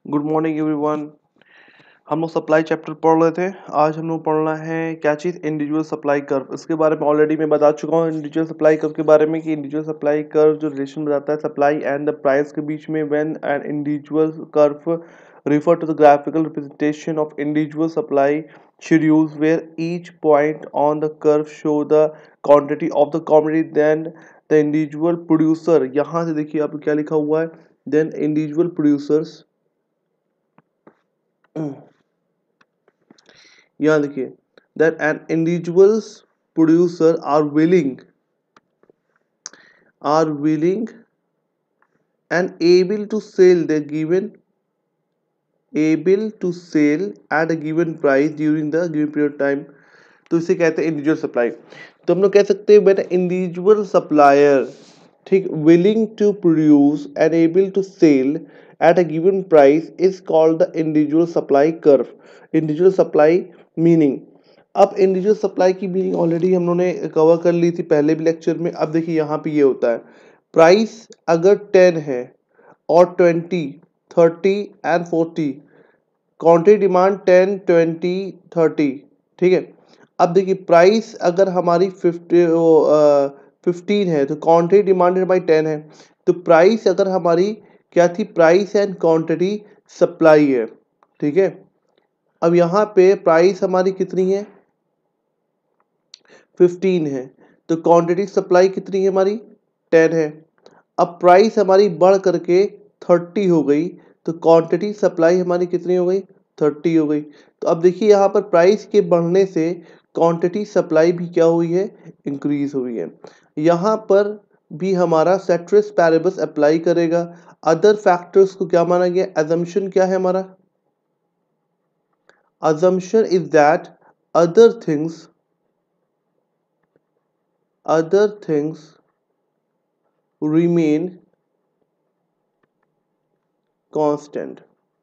Good morning everyone. हम लोग supply chapter पढ़ रहे थे। आज हम लोग पढ़ना है क्या चीज़, इंडिविजुअल सप्लाई कर्व। इसके बारे में ऑलरेडी मैं बता चुका हूँ इंडिविजुअल सप्लाई कर्व के बारे में कि इंडिविजुअल सप्लाई कर्व जो रिलेशन बताता है सप्लाई एंड द प्राइस के बीच में। When an individual curve refer to the graphical representation of individual supply schedules where each point on the curve show the quantity of the commodity, then the individual producer, यहाँ से देखिए आप क्या लिखा हुआ है, then individual producers, यहाँ देखिए that an individual's producer are willing and able to sell at a given price during the given period of time। तो इसे कहते हैं इंडिविजुअल सप्लाई। तो हम लोग कह सकते हैं बेटा इंडिविजुअल सप्लायर, ठीक, willing to produce and able to sell at a given price is called the individual supply curve. Individual supply meaning, अब इंडिविजुअल सप्लाई की मीनिंग ऑलरेडी हम लोगों ने कवर कर ली थी पहले भी लेक्चर में। अब देखिए यहाँ पे ये होता है, प्राइस अगर 10 है और 20, 30 एंड 40, क्वांटिटी डिमांड 10, 20, 30, ठीक है। अब देखिए प्राइस अगर हमारी 15 है तो क्वांटिटी डिमांड हमारी 10 है, तो प्राइस अगर हमारी क्या थी, प्राइस एंड क्वांटिटी सप्लाई है, ठीक है। अब यहाँ पे प्राइस हमारी कितनी है, 15 है, तो क्वांटिटी सप्लाई कितनी है हमारी, 10 है। अब प्राइस हमारी बढ़ करके 30 हो गई, तो क्वांटिटी सप्लाई हमारी कितनी हो गई, 30 हो गई। तो अब देखिए यहाँ पर प्राइस के बढ़ने से क्वांटिटी सप्लाई भी क्या हुई है, इंक्रीज हुई है। यहाँ पर भी हमारा सेट्रस पैरेबस अप्लाई करेगा। अदर फैक्टर्स को क्या माना गया, अजम्पशन क्या है हमारा, assumption is that other things remain constant।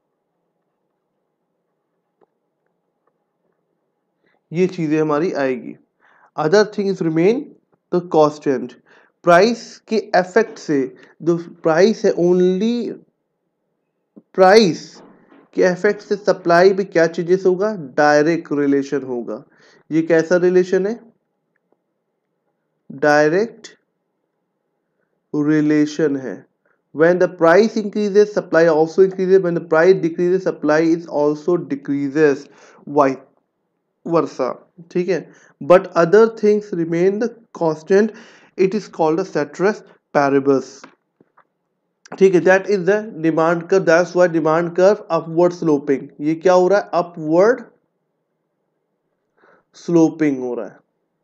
ये चीजें हमारी आएगी, other things remain the constant. Price के इफेक्ट से, जो प्राइस है ओनली प्राइस के इफेक्ट से सप्लाई पे क्या चेंजेस होगा, डायरेक्ट रिलेशन होगा। ये कैसा रिलेशन है, डायरेक्ट रिलेशन है। when the price increases supply also increases, when the price decreases supply is also decreases, vice versa, ठीक है। but other things remain the constant, it is called a ceteris paribus, ठीक है। That is the demand curve, that's why demand curve upward sloping. ये क्या हो रहा है, upward sloping हो रहा है।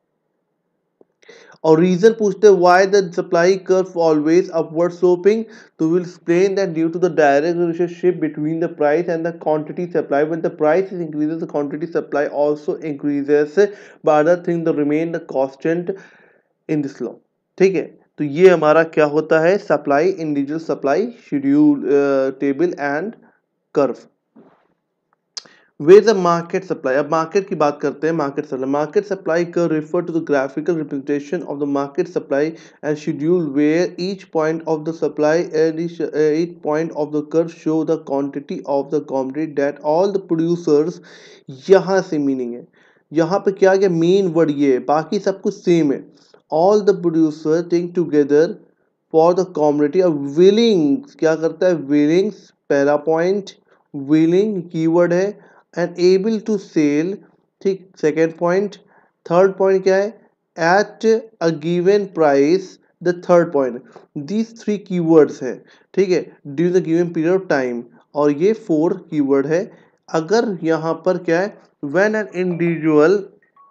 और रीजन पूछते हैं why the supply curve always upward sloping, तो will explain that due to the direct relationship between the price and the quantity supply. When the price is increases the quantity supply also increases, but other thing the remain the constant in this law, ठीक है। तो ये हमारा क्या होता है, supply, individual supply schedule table and curve. Where the market supply, अब market की बात करते हैं। Market supply curve refer to the graphical representation of the market supply and schedule where each point of the supply and each point of the curve show the quantity of the commodity that all the producers. यहाँ से meaning है, यहाँ पे क्या क्या main word ये है, बाकी सब कुछ सेम है। All the producer take together for the commodity और विलिंग, क्या करता है, विलिंग्स पहला पॉइंट, विलिंग कीवर्ड है, एंड एबल टू सेल, ठीक, सेकेंड पॉइंट। थर्ड पॉइंट क्या है, at a given price, the third point. These three keywords है, ठीक है, during the given period of time, और ये 4 कीवर्ड है। अगर यहाँ पर क्या है, when an individual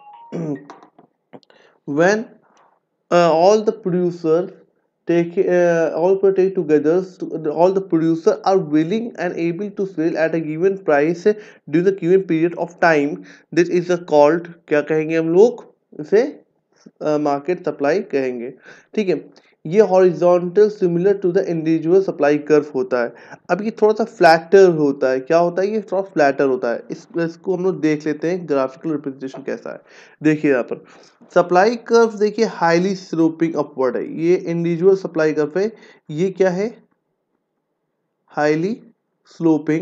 when all the producers take together, all the producers are willing and able to sell at a given price during the given period of time, this is a called, क्या कहेंगे हम लोग इसे, market supply कहेंगे, ठीक है। ये horizontal similar to the individual supply curve होता है। अब ये थोड़ा सा फ्लैटर होता है, क्या होता है, ये थोड़ा फ्लैटर होता है। इसको हम लोग देख लेते हैं ग्राफिकल रिप्रेजेंटेशन कैसा है। देखिए यहाँ पर सप्लाई कर्व देखिए हाईली स्लोपिंग अपवर्ड है, ये इंडिविजुअल सप्लाई कर्व है। ये क्या है, हाईली स्लोपिंग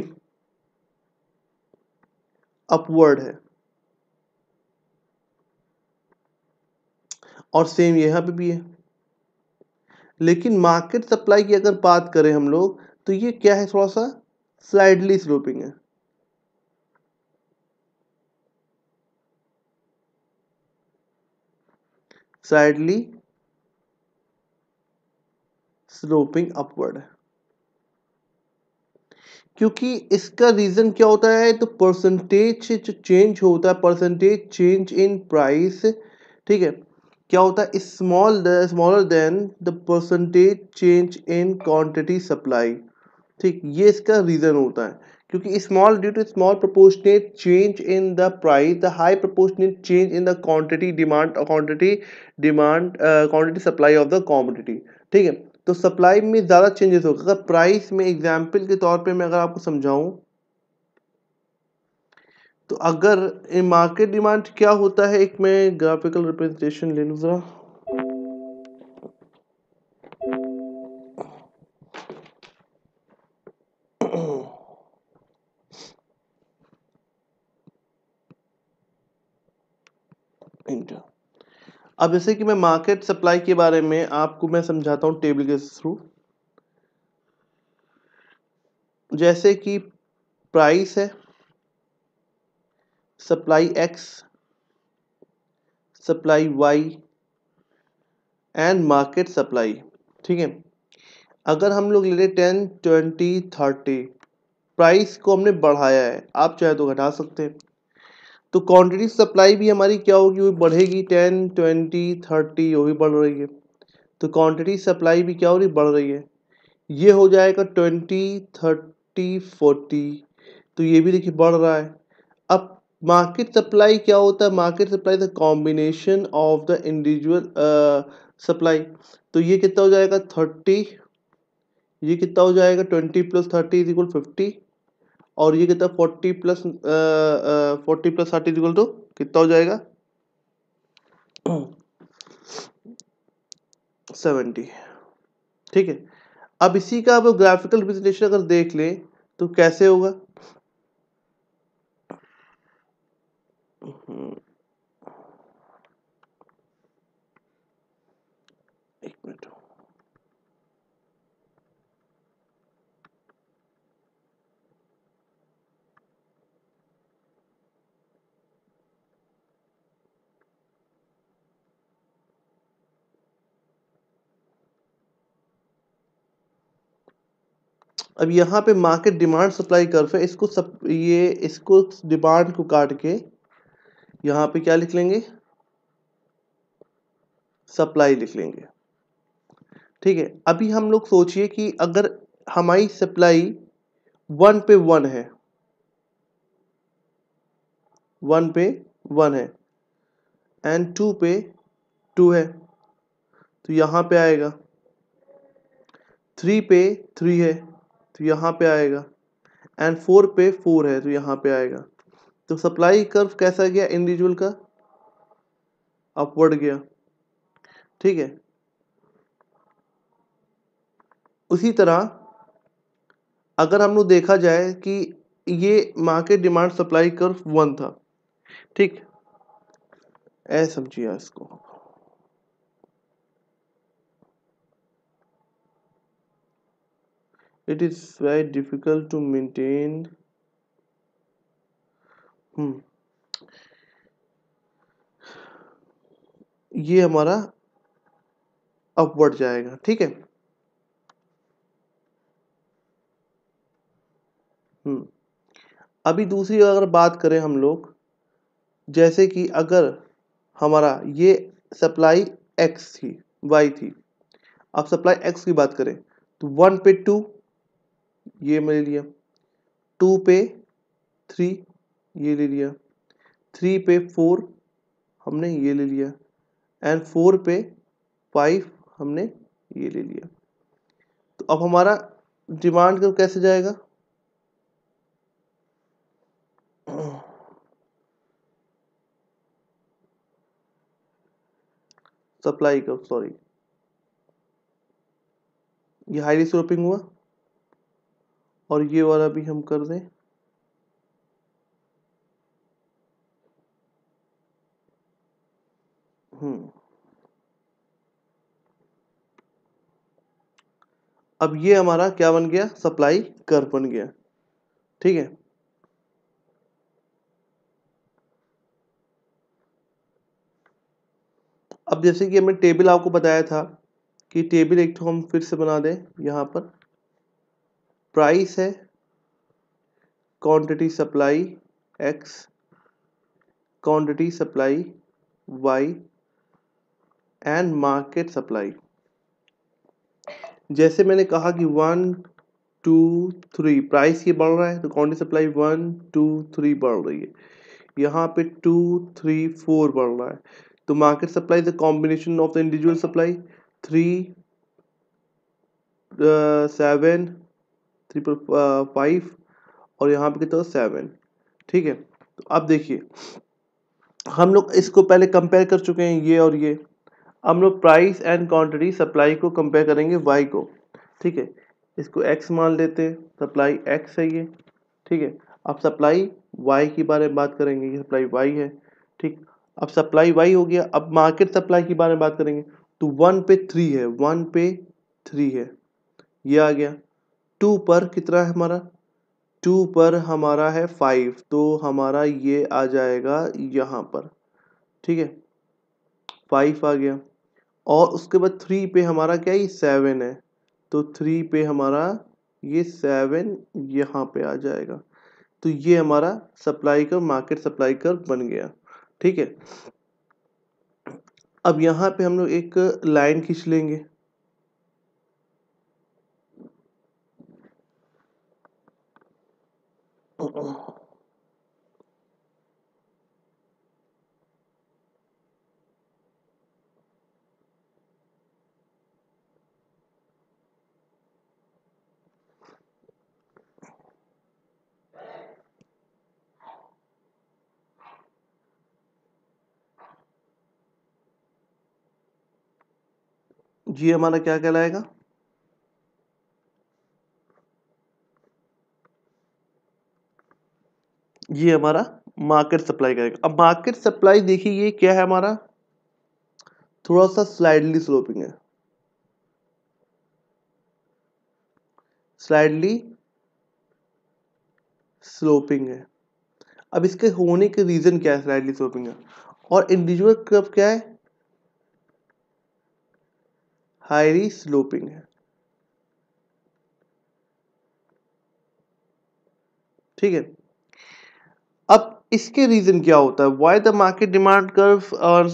अपवर्ड है। और सेम यहाँ पे भी है। लेकिन मार्केट सप्लाई की अगर बात करें हम लोग, तो ये क्या है, थोड़ा सा स्लाइडली स्लोपिंग है। स्लाइडली स्लोपिंग अपवर्ड है। क्योंकि इसका रीजन क्या होता है, तो परसेंटेज जो चेंज होता है, परसेंटेज चेंज इन प्राइस, ठीक है, क्या होता है, smaller than the percentage change in quantity supply. ठीक, ये इसका रीजन होता है। क्योंकि small due to small proportionate change in the price, the high proportionate change in the quantity supply of the commodity. ठीक है, तो सप्लाई में ज़्यादा चेंजेस होगा। अगर प्राइस में एग्जाम्पल के तौर पे मैं अगर आपको समझाऊं, तो अगर मार्केट डिमांड क्या होता है, एक मैं ग्राफिकल रिप्रेजेंटेशन ले लूँ ज़रा। इंटर, अब जैसे कि मैं मार्केट सप्लाई के बारे में आपको मैं समझाता हूँ टेबल के थ्रू। जैसे कि प्राइस है, supply X, supply Y and market supply. ठीक है, अगर हम लोग ले लें 10, 20, 30, प्राइस को हमने बढ़ाया है, आप चाहे तो घटा सकते हैं। तो क्वांटिटी सप्लाई भी हमारी क्या होगी, वो बढ़ेगी। 10, 20, 30 वो भी बढ़ रही है, तो क्वांटिटी सप्लाई भी क्या हो रही, बढ़ रही है। ये हो जाएगा 20, 30, 40, तो ये भी देखिए बढ़ रहा है। अब मार्केट सप्लाई क्या होता है, market supply the combination of the individual supply. तो ये कितना हो जाएगा 30, ये कितना हो जाएगा 20 प्लस 30 इज इक्वल 50, और ये कितना 40 प्लस 30 इज इक्वल टू कितना हो जाएगा 70। ठीक है, अब इसी का अब ग्राफिकल रिप्रेजेंटेशन अगर देख ले तो कैसे होगा। एक मिनट, अब यहाँ पे मार्केट डिमांड सप्लाई कर्व है, इसको डिमांड को काट के यहाँ पे क्या लिख लेंगे, सप्लाई लिख लेंगे। ठीक है, अभी हम लोग सोचिए कि अगर हमारी सप्लाई 1 पे 1 है, 1 पे 1 है एंड 2 पे 2 है, तो यहाँ पे आएगा। 3 पे 3 है, तो यहाँ पे आएगा। एंड 4 पे 4 है, तो यहाँ पे आएगा। तो सप्लाई कर्व कैसा गया, इंडिविजुअल का अपवर्ड गया। ठीक है, उसी तरह अगर हम लोग देखा जाए कि ये मार्केट डिमांड सप्लाई कर्व 1 था, ठीक, ऐसे समझिए इसको। It is very difficult to maintain. ये हमारा अपवर्ड जाएगा। ठीक है, अभी दूसरी अगर बात करें हम लोग, जैसे कि अगर हमारा ये सप्लाई एक्स थी, वाई थी, अब सप्लाई एक्स की बात करें तो 1 पे 2 ये ले लिया, 2 पे 3 ये ले लिया, 3 पे 4 हमने ये ले लिया, एंड 4 पे 5 हमने ये ले लिया। तो अब हमारा डिमांड कर्व कैसे जाएगा, सप्लाई कर्व, सॉरी, ये हाईली स्लोपिंग हुआ, और ये वाला भी हम कर दें। अब ये हमारा क्या बन गया, सप्लाई कर्व बन गया। ठीक है, अब जैसे कि हमने टेबल आपको बताया था कि टेबल एक तो हम फिर से बना दें। यहाँ पर प्राइस है, quantity supply x, quantity supply y and market supply. जैसे मैंने कहा कि 1 2 3 प्राइस ये बढ़ रहा है तो क्वांटिटी सप्लाई 1 2 3 बढ़ रही है। यहाँ पे 2 3 4 बढ़ रहा है तो market supply is the combination of the individual supply 3 7 5 और यहाँ पे कितना 7। ठीक है, तो अब देखिए हम लोग इसको पहले कंपेयर कर चुके हैं ये और ये। हम लोग प्राइस एंड क्वांटिटी सप्लाई को कंपेयर करेंगे वाई को। ठीक है, इसको एक्स मान लेते हैं, सप्लाई एक्स है ये। ठीक है, अब सप्लाई वाई के बारे में बात करेंगे, ये सप्लाई वाई है। ठीक, अब सप्लाई वाई हो गया, अब मार्केट सप्लाई के बारे में बात करेंगे तो 1 पे 3 है, 1 पे 3 है, ये आ गया। 2 पर कितना है हमारा, 2 पर हमारा है 5 तो हमारा ये आ जाएगा यहाँ पर। ठीक है, 5 आ गया और उसके बाद 3 पे हमारा क्या है, 7 है तो 3 पे हमारा ये 7 यहाँ पे आ जाएगा। तो ये हमारा सप्लाई का मार्केट सप्लाई कर्व बन गया। ठीक है, अब यहाँ पे हम लोग एक लाइन खींच लेंगे। ये हमारा क्या कहलाएगा, ये हमारा मार्केट सप्लाई करेगा। अब मार्केट सप्लाई देखिए ये क्या है हमारा, थोड़ा सा स्लाइडली स्लोपिंग है, स्लाइडली स्लोपिंग है। अब इसके होने के रीजन क्या है, स्लाइडली स्लोपिंग है, और इंडिविजुअल कर्व क्या है, हाईली स्लोपिंग है। ठीक है, अब इसके रीजन क्या होता है, why the market demand curve और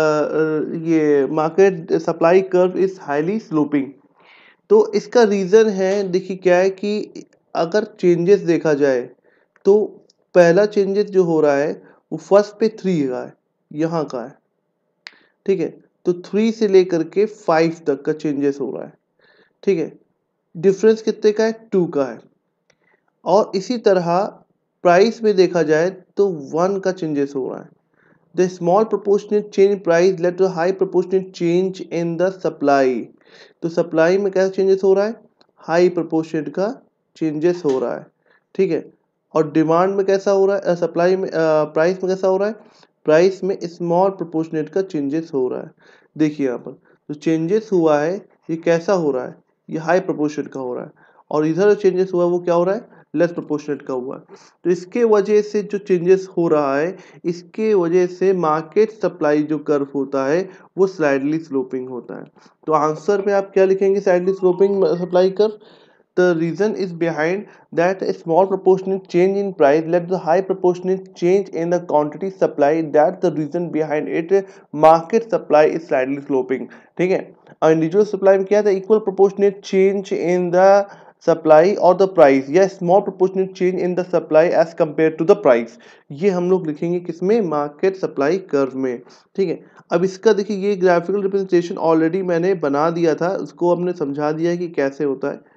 ये market supply curve is highly sloping. तो इसका रीजन है, देखिए क्या है कि अगर चेंजेस देखा जाए तो पहला चेंजेस जो हो रहा है वो फर्स्ट पे 3 का है, यहाँ का है। ठीक है, तो 3 से लेकर के 5 तक का चेंजेस हो रहा है। ठीक है, डिफरेंस कितने का है, 2 का है। और इसी तरह प्राइस में देखा जाए तो 1 का चेंजेस हो रहा है। The small proportional change in price led to high proportional change in the supply. तो सप्लाई में कैसा चेंजेस हो रहा है, हाई प्रोपोर्शन का चेंजेस हो रहा है। ठीक है, और डिमांड में कैसा हो रहा है, सप्लाई में प्राइस में कैसा हो रहा है, प्राइस में स्मॉल प्रोपोर्शनेट का चेंजेस हो रहा है। देखिए यहाँ पर जो चेंजेस हुआ है ये कैसा हो रहा है, ये हाई प्रोपोर्शनेट का हो रहा है, और इधर जो चेंजेस हुआ है वो क्या हो रहा है, लेस प्रोपोर्शनेट का हुआ है। तो इसके वजह से जो चेंजेस हो रहा है, इसके वजह से मार्केट सप्लाई जो कर्व होता है वो स्लाइडली स्लोपिंग होता है। तो आंसर में आप क्या लिखेंगे, slightly sloping supply curve. The reason is behind that a small proportionate change in price led to high proportionate change in the quantity supply. That's the reason behind it. Market supply is slightly sloping. ठीक है, और individual supply में क्या था, equal proportionate change in the supply और the price, या small proportionate change in the supply as compare to the price. ये हम लोग लिखेंगे किसमें, मार्केट सप्लाई कर्व में। ठीक है, अब इसका देखिए ये ग्राफिकल रिप्रेजेंटेशन ऑलरेडी मैंने बना दिया था, उसको हमने समझा दिया है कि कैसे होता है।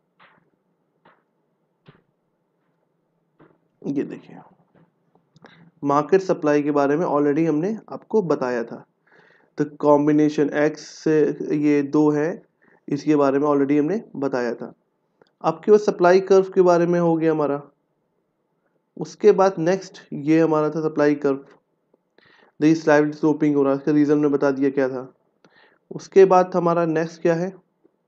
ये देखिए मार्केट सप्लाई के बारे में ऑलरेडी हमने आपको बताया था। तो कॉम्बिनेशन एक्स से ये 2 है, इसके बारे में ऑलरेडी हमने बताया था। अब केवल सप्लाई कर्व के बारे में हो गया हमारा। उसके बाद नेक्स्ट ये हमारा था सप्लाई कर्व, देखिए स्लाइड स्लोपिंग हो रहा है, इसका रीज़न मैं बता दिया क्या था। उसके बाद हमारा नेक्स्ट क्या है,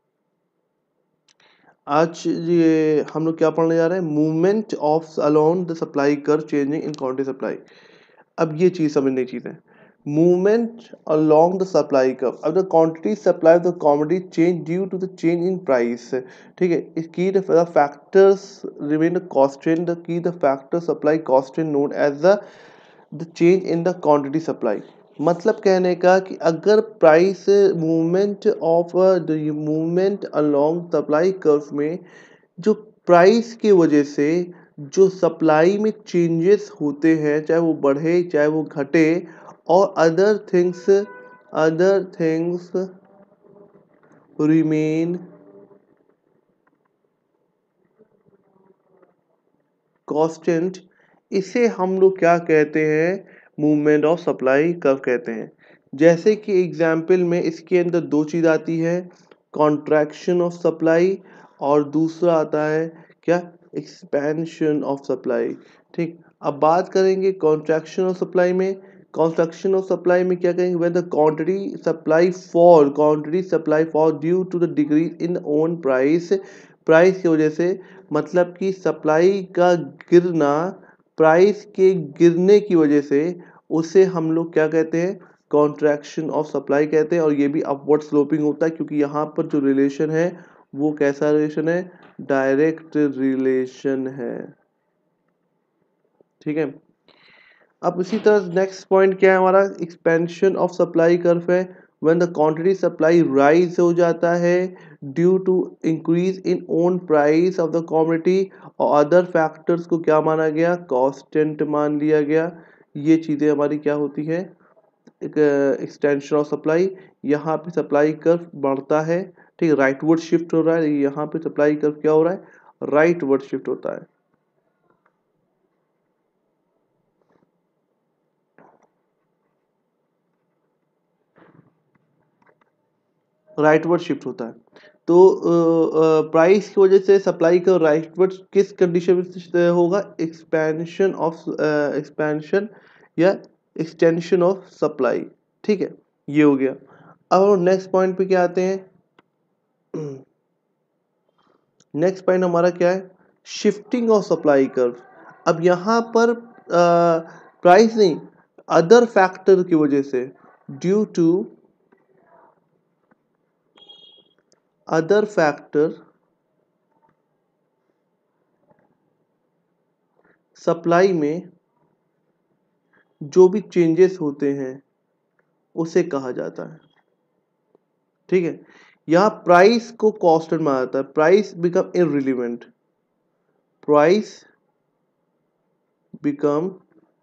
आज ये हम लोग क्या पढ़ने जा रहे हैं, movement of along the supply curve changing in quantity supply. अब ये चीज़ समझने की चीज़ है, movement along the supply curve. अब the quantity supply of the commodity change due to the change in price, ठीक है। Key the factors remain constant, the key the factor supply constant known as the change in the quantity supply. मतलब कहने का कि अगर price movement of the movement along supply curve में जो price की वजह से जो सप्लाई में चेंजेस होते हैं, चाहे वो बढ़े चाहे वो घटे, और अदर थिंग्स रिमेन कांस्टेंट, इसे हम लोग क्या कहते हैं, मूवमेंट ऑफ सप्लाई कर्व कहते हैं। जैसे कि एग्जाम्पल में इसके अंदर दो चीज़ आती है, कॉन्ट्रैक्शन ऑफ सप्लाई, और दूसरा आता है क्या, एक्सपेंशन ऑफ सप्लाई। ठीक, अब बात करेंगे कॉन्ट्रैक्शन ऑफ सप्लाई में। कॉन्ट्रैक्शन ऑफ सप्लाई में क्या करेंगे, when the quantity supply for due to the decrease in own price, price की वजह से, मतलब कि सप्लाई का गिरना, प्राइस के गिरने की वजह से, उसे हम लोग क्या कहते हैं, कॉन्ट्रैक्शन ऑफ सप्लाई कहते हैं। और ये भी अपवर्ड स्लोपिंग होता है, क्योंकि यहाँ पर जो रिलेशन है वो कैसा रिलेशन है, डायरेक्ट रिलेशन है। ठीक है। अब इसी तरह नेक्स्ट पॉइंट क्या है हमारा, एक्सपेंशन ऑफ सप्लाई कर्व है। When the quantity supply rise हो जाता है due to increase in own price of the commodity, और अदर फैक्टर्स को क्या माना गया, कांस्टेंट मान लिया गया। ये चीज़ें हमारी क्या होती है, एक एक्सटेंशन ऑफ सप्लाई। यहाँ पे सप्लाई कर्व बढ़ता है, ठीक है, राइटवर्ड शिफ्ट हो रहा है। यहाँ पे सप्लाई कर्व क्या हो रहा है, राइटवर्ड शिफ्ट होता है। राइटवर्ड शिफ्ट होता है। तो प्राइस की वजह से सप्लाई का राइटवर्ड किस कंडीशन में होगा, एक्सपेंशन या एक्सटेंशन ऑफ सप्लाई। ठीक है, ये हो गया। अब हम नेक्स्ट पॉइंट पे क्या आते हैं, नेक्स्ट पॉइंट हमारा क्या है, शिफ्टिंग ऑफ सप्लाई कर्व। अब यहाँ पर प्राइस नहीं, अदर फैक्टर की वजह से, due to other factor supply में जो भी चेंजेस होते हैं उसे कहा जाता है। ठीक है, यहाँ प्राइस को कांस्टेंट माना जाता है, price become irrelevant, price become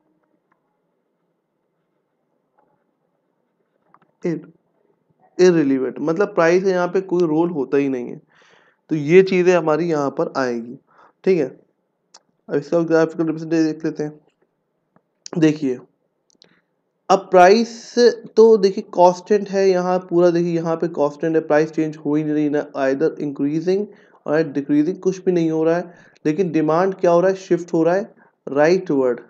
irrelevant, मतलब प्राइस का यहाँ पे कोई रोल होता ही नहीं है। तो ये चीज़ें हमारी यहाँ पर आएगी। ठीक है, अब इसका ग्राफिकल रिप्रेजेंटेशन देख लेते हैं। देखिए, अब प्राइस तो देखिए कांस्टेंट है, यहाँ पूरा देखिए यहाँ पे कांस्टेंट है, प्राइस चेंज हो ही नहीं ना, आइदर इंक्रीजिंग और डिक्रीजिंग, कुछ भी नहीं हो रहा है। लेकिन डिमांड क्या हो रहा है, शिफ्ट हो रहा है राइटवर्ड।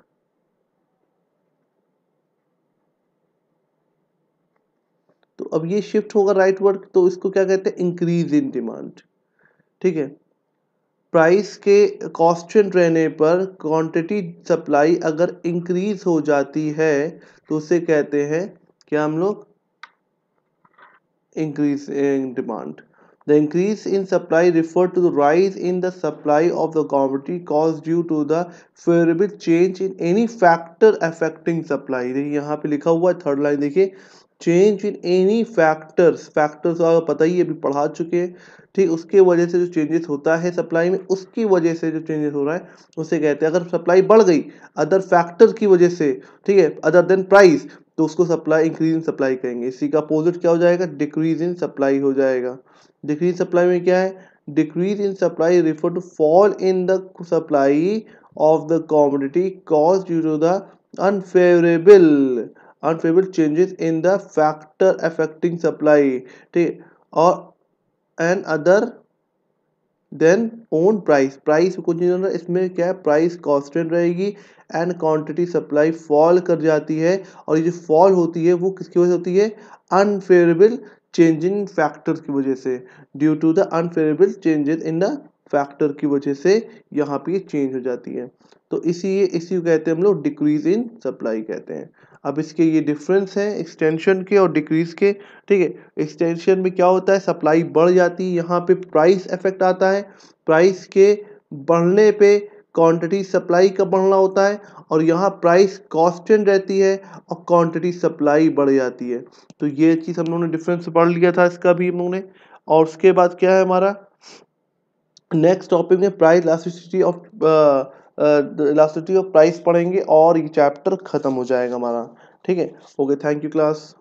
तो अब ये शिफ्ट होगा राइटवर्ड, तो इसको क्या कहते हैं, इंक्रीज इन डिमांड। ठीक है, प्राइस के कांस्टेंट रहने पर क्वांटिटी सप्लाई अगर इंक्रीज हो जाती है तो उसे कहते हैं क्या हम लोग, increase in demand. The increase in supply refer to the rise in the supply of the commodity caused due to the favorable change in any factor affecting supply। देखिए यहाँ पे लिखा हुआ है थर्ड लाइन, देखिए change in any factors, factors आपको पता ही है, अभी पढ़ा चुके हैं। ठीक, उसके वजह से जो चेंजेस होता है सप्लाई में, उसकी वजह से जो चेंजेस हो रहा है उसे कहते हैं, अगर सप्लाई बढ़ गई अदर फैक्टर की वजह से, ठीक है, अदर देन प्राइस, तो उसको सप्लाई, इंक्रीज इन सप्लाई कहेंगे। इसी का अपोजिट क्या हो जाएगा, डिक्रीज इन सप्लाई हो जाएगा। डिक्रीज सप्लाई में क्या है, decrease in supply refer to fall in the supply of the commodity cause due to the unfavourable changes in the factor affecting supply, ठीक है, और an other than own price कुछ नहीं होना, इसमें क्या है, प्राइस कांस्टेंट रहेगी एंड क्वांटिटी सप्लाई फॉल कर जाती है, और ये जो फॉल होती है वो किसकी वजह से होती है, अनफेवरेबल चेंज इन फैक्टर्स की वजह से, due to the unfavourable changes in the factor की वजह से यहाँ पे ये चेंज हो जाती है। तो इसी को कहते हैं हम लोग डिक्रीज इन सप्लाई कहते हैं। अब इसके ये डिफरेंस है एक्सटेंशन के और डिक्रीज के, ठीक है। एक्सटेंशन में क्या होता है, सप्लाई बढ़ जाती है, यहाँ पे प्राइस इफेक्ट आता है, प्राइस के बढ़ने पे क्वांटिटी सप्लाई का बढ़ना होता है, और यहाँ प्राइस कांस्टेंट रहती है और क्वांटिटी सप्लाई बढ़ जाती है। तो ये चीज़ हम लोगों ने डिफरेंस पढ़ लिया था इसका भी हम लोगों ने। और उसके बाद क्या है हमारा नेक्स्ट टॉपिक में प्राइस इलास्टिसिटी ऑफ प्राइस पढ़ेंगे और ये चैप्टर खत्म हो जाएगा हमारा, ठीक है। Okay, thank you class.